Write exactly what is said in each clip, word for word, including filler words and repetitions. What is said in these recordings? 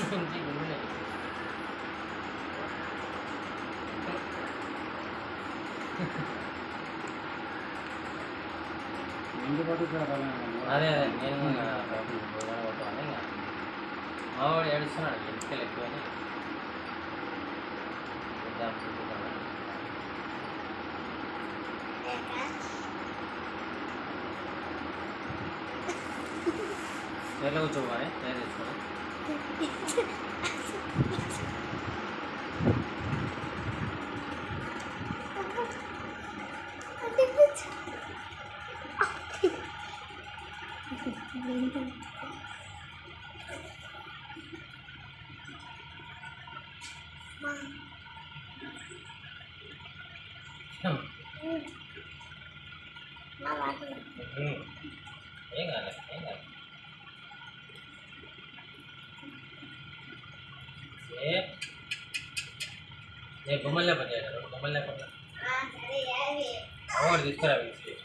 అదే అదే నేను కొట్టాను ఇంకా మావాడు ఏడుస్తున్నాడు ఇంటికి ఎక్కువని చైర్లో కూర్చోవాలి చైర్ తెచ్చుకోవాలి ఏం కాదు ఏం కాదు ఏ బొమ్మలు లేకపోతే రెండు బొమ్మలు లేకపోతే అవార్డు తీసుకురా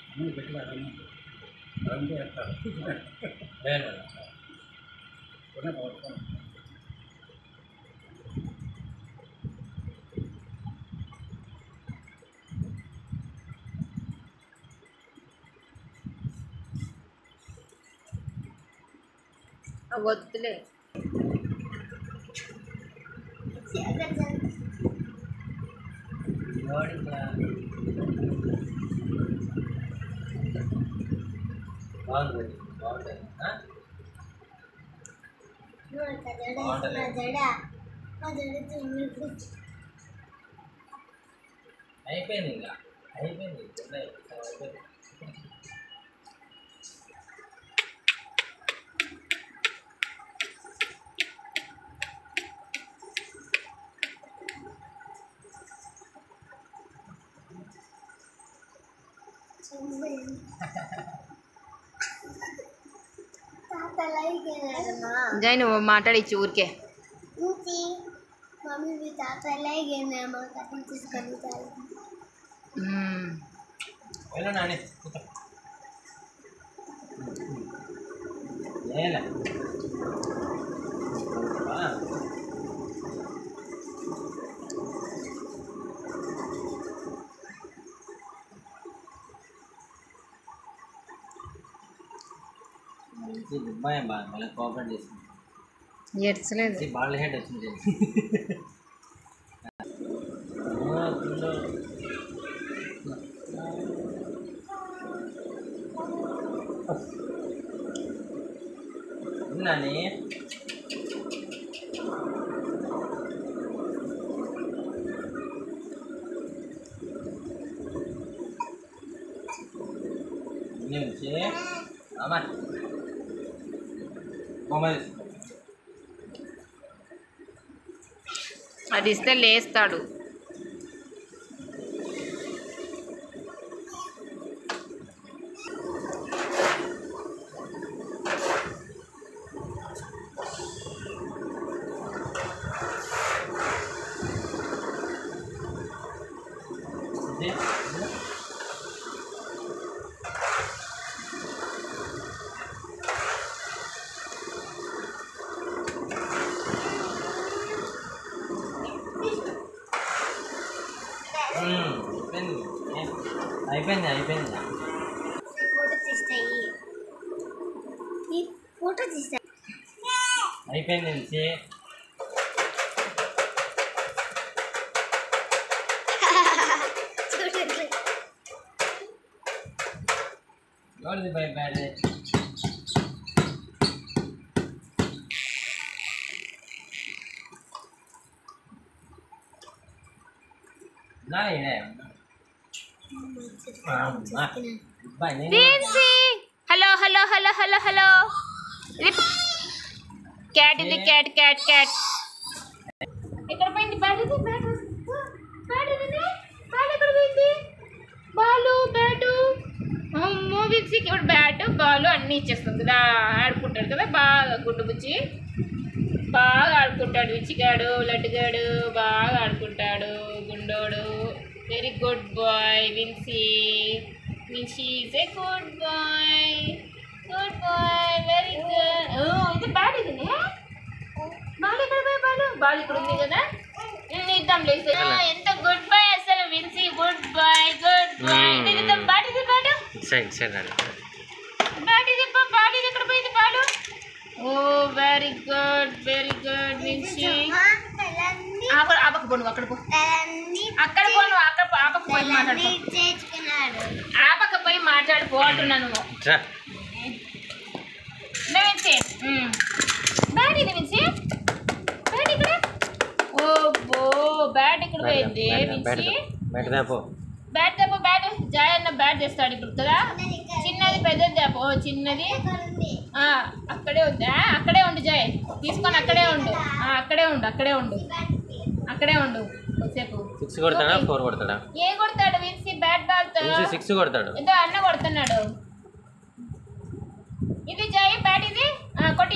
వద్దులే బాగుంది బాగుంటుంది అయిపోయింది ఇంకా అయిపోయింది అయిపోయింది జై నువ్వు మాట్లాడిచ్చు ఊరికే నాని ఏలా దుబ్బాయి బాగా మళ్ళీ కోఆపరేట్ చేసింది ఎడ్చలేదు బాగా హెడ్ వచ్చింది నాని నుంచి అమ్మా అది ఇస్తే లేస్తాడు అయిపోయింది అయిపోయింది ఫోటో తీస్తాయి అయిపోయింది నుంచి ఎవరిది బై బ్యాడ్ నా hello hello hello hello hello cat ఇది క్యాట్ క్యాట్ క్యాట్ ఎక్కడ పోయింది బ్యాట్ ఇది బ్యాట్ బ్యాట్ ఇది బ్యాట్ ఎక్కడ పోయింది బాలు బ్యాటు మూవీస్కి ఇప్పుడు బ్యాట్ బాల్ అన్నీ ఇచ్చేస్తుంది కదా ఆడుకుంటాడు కదా బాగా గుడ్డు బుచ్చి బాగా ఆడుకుంటాడు విచ్చిగాడు లడ్డుగాడు బాగా ఆడుకుంటాడు గుండోడు very good boy Vincy Vincy is a good boy good boy very good ఇది బ్యాట్ ఇది బాల్ ఎక్కడ బాల్ ఇక్కడ ఉంది కదా ఇద్దాం లేదు ఎంత గుడ్ బాయ్ అసలు Vincy good boy good boy ఇద్దాం బాటి బాటు సైడ్ సైడ్ రండి బాటి దిప్ప బాటి ఎక్కడ పోయింది ball oh very good very good Vincy ఆప ఆపకు పోను అక్కడ పో అక్కడ పోను అక్కడ ఆపకు పోయి మాట్లాడు ఆపక పోయి మాట్లాడుకో అంటున్నాను విన్సీ బ్యాట్ ఇది విన్సీ బ్యాట్ ఇక్కడ ఓ బో బ్యాట్ ఇక్కడ పోయింది విన్సీ బ్యాట్ దాపో బ్యాట్ దాపో బ్యాట్ జాయ్ అన్న బ్యాట్ చేస్తాడు ఇప్పుడు కదా చిన్నది పెద్దది దాపో చిన్నది అక్కడే ఉందా అక్కడే ఉండు జాయ్ తీసుకొని అక్కడే ఉండు అక్కడే ఉండు అక్కడే ఉండు అక్కడే ఉండు కొద్దిసేపు సిక్స్ కొడతాడా ఫోర్ కొడతాడా ఏ కొడతాడు విన్సీ బ్యాట్ బాల్తో సిక్స్ కొడతాడు ఏదో అన్న కొడుతున్నాడు ఇది జాయ్ బ్యాట్ ఇది కొట్టి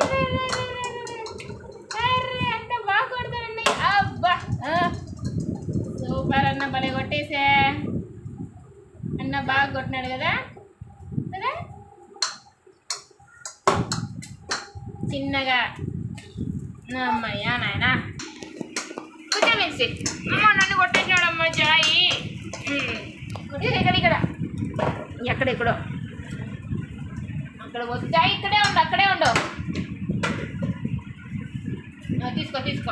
అంత బాగా కొడతాడండి అబ్బా సూపర్ అన్న భలే కొట్టేసే అన్న బాగా కొట్టినాడు కదా కదా చిన్నగా అమ్మయ్యా నాయనా కూర్చో విన్సీ అమ్మ నన్ను కొట్టేసాడమ్మ జాయి ఇక్కడ ఇక్కడ ఎక్కడెక్కడో అక్కడ వచ్చాయి ఇక్కడే ఉండు అక్కడే ఉండు తీసుకో తీసుకో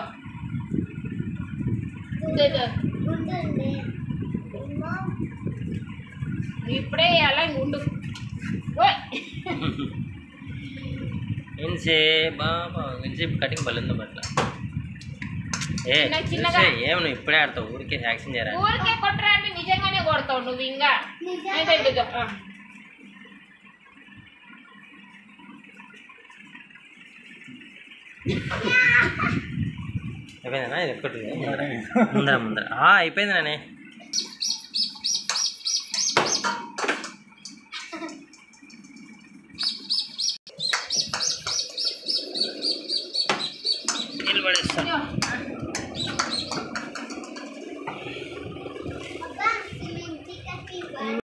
ఇప్పుడే అలా ఉండు విన్సీ బాబా విన్సీ కటింగ్ బలి ఉందా అట్లా ఏ ఏం నువ్వు ఇప్పుడే ఆడతావు ఊరికే యాక్షన్ చేయరా ఊరికే కొట్టరా అంటే నిజంగానే కొడతావు నువ్వు ఇంకా అయిపోయిందనా ఇది ఒక్కటి ముందర ముందర అయిపోయింది నానే